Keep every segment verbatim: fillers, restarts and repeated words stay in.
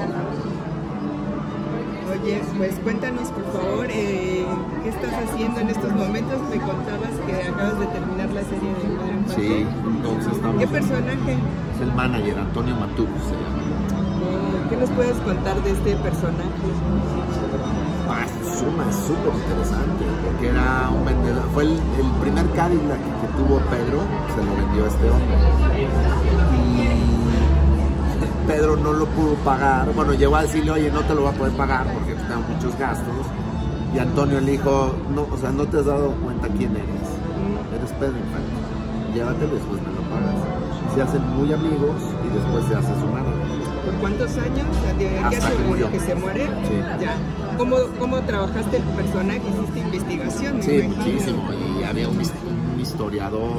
Oye, pues cuéntanos por favor, eh, ¿qué estás haciendo en estos momentos? Me contabas que acabas de terminar la serie de Pedro Infante. Sí, entonces estamos... ¿Qué personaje? Es el manager, Antonio Matú se llama. ¿Qué nos puedes contar de este personaje? Ah, es súper interesante, porque era un vendedor, fue el, el primer Cadillac que tuvo Pedro, se lo vendió a este hombre. Y Pedro no lo pudo pagar, bueno, llegó a decirle, oye, no te lo voy a poder pagar porque tengo muchos gastos. Y Antonio le dijo, no, o sea, no te has dado cuenta quién eres, eres Pedro Infante, llévatelo y después me lo pagas. Se hacen muy amigos y después se hace su manager. ¿Por cuántos años? ¿De aquí Hasta que murió. que se muere? Sí. Ya. ¿Cómo, ¿Cómo trabajaste el personaje? ¿Hiciste investigación? Sí, muchísimo. Y había un, un historiador.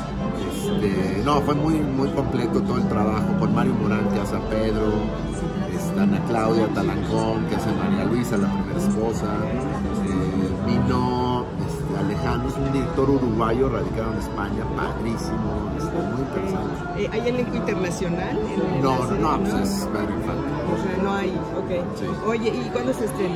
Este, no, fue muy, muy completo todo el trabajo con Mario Morán, que hace a Pedro, está Ana Claudia Talancón, que hace a María Luisa, la primera esposa. Eh, vino este, Alejandro, es un director uruguayo radicado en España, padrísimo, este, muy interesante. Eh, ¿Hay elenco internacional? En, en no, la serie, no, no, pues es Pedro Infante. O sea, no hay, ok. Sí. Oye, ¿y cuándo se estrena?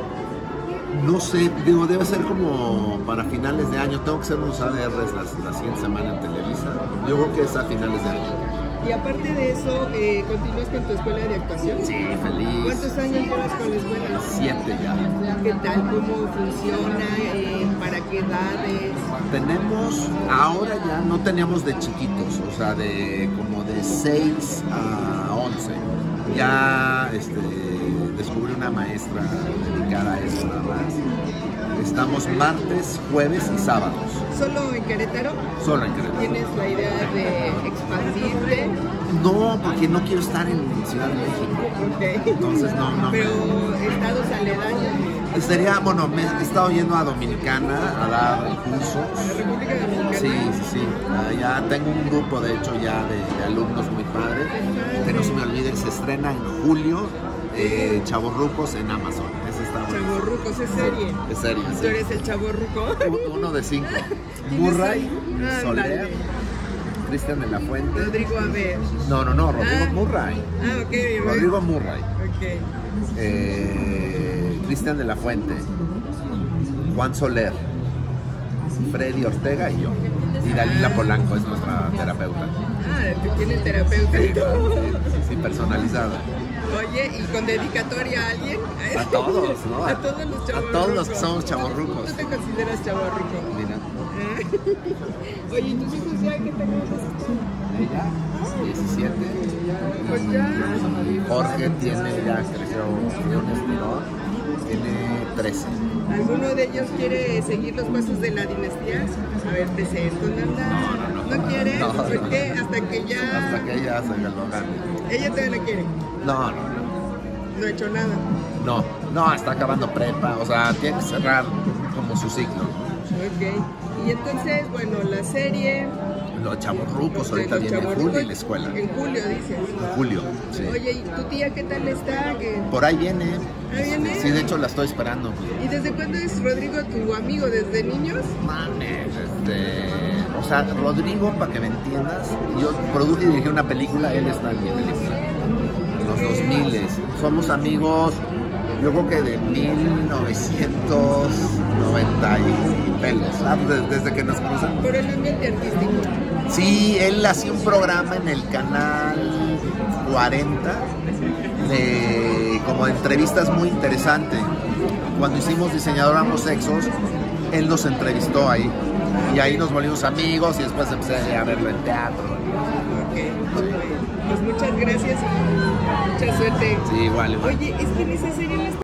No sé, digo, debe ser como para finales de año. Tengo que hacer unos A D Rs la, la siguiente semana en Televisa. Yo creo que es a finales de año. Y aparte de eso, eh, ¿continúas con tu escuela de actuación? Sí, feliz. ¿Cuántos años llevas con la escuela? Siete ya. ¿Qué tal? ¿Cómo funciona? Eh, ¿Para qué edades? Tenemos, ahora ya no teníamos de chiquitos, o sea, de como de seis a once. Ya este, descubrí una maestra dedicada a eso nada más. Estamos martes, jueves y sábados. ¿Solo en Querétaro? Solo en Querétaro. ¿Tienes la idea de expandirte? No, porque no quiero estar en Ciudad de México. Ok. Entonces no, no. Pero estados aledaños. Sería, bueno, me he estado yendo a Dominicana a dar cursos. ¿La República Dominicana? Sí, sí, sí. Ya tengo un grupo, de hecho, ya de, de alumnos muy padre. Que no se me olvide, se estrena en julio, eh, Chavorrucos en Amazon. Ese está bueno. Chavorrucos, ¿es serie? Es serie, sí. ¿Tú eres el chavorruco? Uno de cinco. Ah, Murray, Soler, dale. Cristian de la Fuente. Rodrigo Aver. No, no, no, Rodrigo Ah. Murray. Ah, ok. Rodrigo Murray. Ok. Eh, Cristian de la Fuente. Juan Soler. Freddy Ortega y yo. Y Dalila Polanco es nuestra terapeuta. Ah, tú tienes terapeuta. Sí, sí, personalizada. Oye, ¿y con dedicatoria a alguien? A todos, ¿no? A todos los chavorrucos. A todos los que somos chavorrucos. ¿Tú te consideras chavorruco? Mira. Oye, ¿y tus hijos ya qué tenemos? Ella, diecisiete. Pues ya. Jorge tiene, ya creció, tiene un estirón. Tiene trece. ¿Alguno de ellos quiere seguir los pasos de la dinastía? A ver, presento, ¿no? No, no, no. ¿No quiere? No, ¿Por no. qué? Hasta que ya... Hasta que ella se lo gane. ¿Ella todavía no quiere? No, no, no. No ha hecho nada. No, no, está acabando prepa, o sea, tiene que cerrar como su ciclo. Ok. Y entonces, bueno, la serie... Los chavorrucos de ahorita los viene en chavorrucos, julio en la escuela. En julio, dices. En julio, sí. Oye, ¿y tu tía qué tal está? ¿Qué... Por ahí viene. ¿Ahí viene? Sí, de hecho la estoy esperando. ¿Y desde cuándo es Rodrigo tu amigo? ¿Desde niños? Mames, este... O sea, Rodrigo, para que me entiendas, yo produje y dirigí una película, él está en mi película. En los dos mil. Somos amigos, yo creo que de mil novecientos noventa y pelos, ¿sabes? Desde que nos conocemos. Por el ambiente artístico. Sí, él hacía un programa en el canal cuarenta de como de entrevistas muy interesante. Cuando hicimos Diseñador Ambos Sexos, él nos entrevistó ahí y ahí nos volvimos amigos y después empecé a verlo en teatro. Ok, pues muchas gracias y mucha suerte. Sí, igual, igual. Oye, es que en esa serie no está